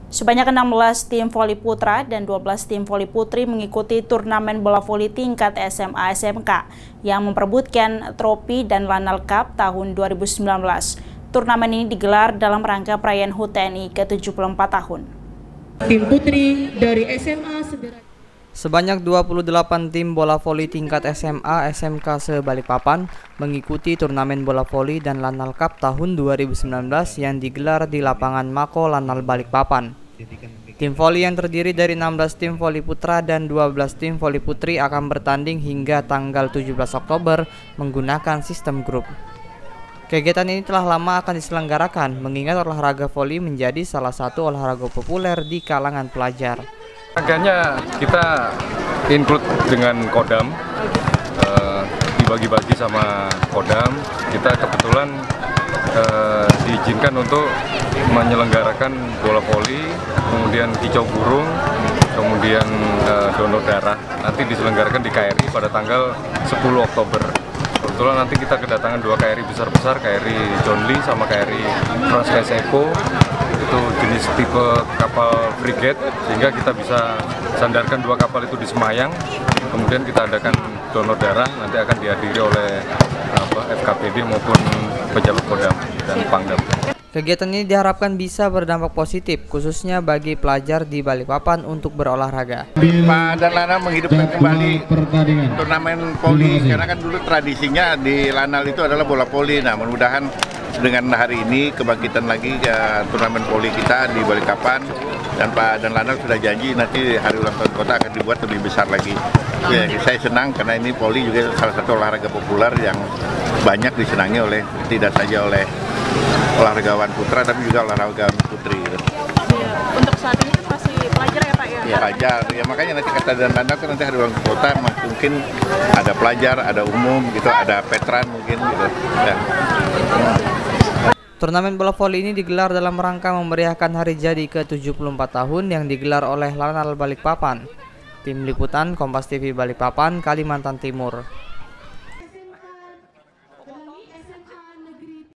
Sebanyak 16 tim voli putra dan 12 tim voli putri mengikuti turnamen bola voli tingkat SMA-SMK yang memperebutkan trofi dan Lanal Cup tahun 2019. Turnamen ini digelar dalam rangka perayaan HUT TNI ke-74 tahun. Tim putri dari SMA Sebanyak 28 tim bola voli tingkat SMA SMK se-Balikpapan mengikuti turnamen bola voli dan Lanal Cup tahun 2019 yang digelar di lapangan Mako Lanal Balikpapan. Tim voli yang terdiri dari 16 tim voli putra dan 12 tim voli putri akan bertanding hingga tanggal 17 Oktober menggunakan sistem grup. Kegiatan ini telah lama akan diselenggarakan mengingat olahraga voli menjadi salah satu olahraga populer di kalangan pelajar. Olahraganya kita include dengan Kodam, dibagi-bagi sama Kodam. Kita kebetulan diizinkan untuk menyelenggarakan bola voli, kemudian kicau burung, kemudian donor darah. Nanti diselenggarakan di KRI pada tanggal 10 Oktober. Kebetulan nanti kita kedatangan dua KRI besar-besar, KRI John Lee sama KRI Franz Eco. Itu jenis tipe kapal frigate, sehingga kita bisa sandarkan dua kapal itu di Semayang. Kemudian kita adakan donor darah, nanti akan dihadiri oleh FKPD maupun pejabat Kodam dan Pangdam. Kegiatan ini diharapkan bisa berdampak positif, khususnya bagi pelajar di Balikpapan untuk berolahraga. Pak dan Lanal menghidupkan kembali turnamen voli, karena kan dulu tradisinya di Lanal itu adalah bola voli. Nah, mudah-mudahan dengan hari ini kebangkitan lagi turnamen voli kita di Balikpapan, dan Pak dan Lanal sudah janji nanti hari ulang tahun kota akan dibuat lebih besar lagi. Ya, saya senang karena ini voli juga salah satu olahraga populer yang banyak disenangi oleh tidak saja oleh olahragawan putra tapi juga olahragawan putri. Ya, untuk saat ini kan masih pelajar ya Pak ya? Ya pelajar, ya makanya nanti kata dan Lanal kan nanti hari ulang tahun kota mungkin ada pelajar, ada umum gitu, ada veteran mungkin gitu. Ya. Turnamen bola voli ini digelar dalam rangka memeriahkan hari jadi ke-74 tahun yang digelar oleh Lanal Balikpapan. Tim Liputan Kompas TV Balikpapan, Kalimantan Timur.